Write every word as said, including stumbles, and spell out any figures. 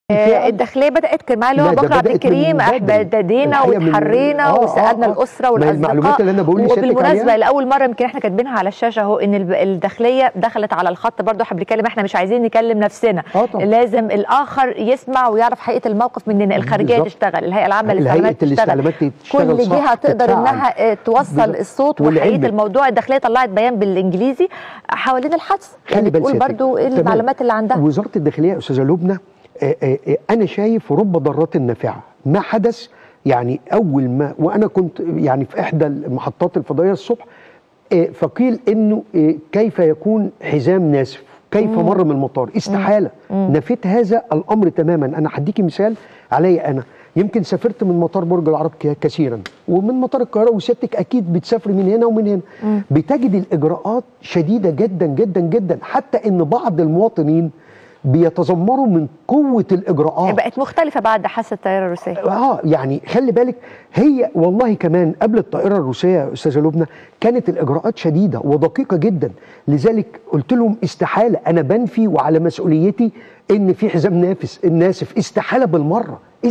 آه الداخليه بدات كان معايا اللي هو بكر عبد الكريم احتدينا واتحرينا آه وساعدنا آه الاسره والاصدقاء. المعلومات اللي انا بقول لسيادتك عليها وبالمناسبه لاول مره يمكن احنا كاتبينها على الشاشه اهو ان الداخليه دخلت على الخط برضه. احنا بنتكلم، احنا مش عايزين نكلم نفسنا، آه لازم الاخر يسمع ويعرف حقيقه الموقف مننا. الخارجيه بالزبط. تشتغل، الهيئه العامه للاستعلامات تشتغل، كل جهه تقدر انها توصل بالزبط. الصوت وحقيقه الموضوع. الداخليه طلعت بيان بالانجليزي حوالين الحدث، يعني بتقول برضه ايه المعلومات اللي عندها. وزاره الداخليه يا استاذه لبنى آآ آآ أنا شايف رب ضارات نافعة ما حدث. يعني أول ما وأنا كنت يعني في إحدى المحطات الفضائية الصبح فقيل إنه كيف يكون حزام ناسف، كيف مم. مر من المطار، استحالة. مم. نفيت هذا الأمر تماما. أنا هديكي مثال عليا أنا، يمكن سافرت من مطار برج العرب كثيرا ومن مطار القاهرة، وسيادتك أكيد بتسافري من هنا ومن هنا. مم. بتجد الإجراءات شديدة جدا جدا جدا، حتى إن بعض المواطنين بيتذمروا من قوة الإجراءات. بقت مختلفة بعد حادثة الطائرة الروسية. اه يعني خلي بالك، هي والله كمان قبل الطائرة الروسية يا أستاذة لبنى كانت الإجراءات شديدة ودقيقة جدا. لذلك قلت لهم استحالة، أنا بنفي وعلى مسؤوليتي إن في حزام نافس ناسف، استحالة بالمرة.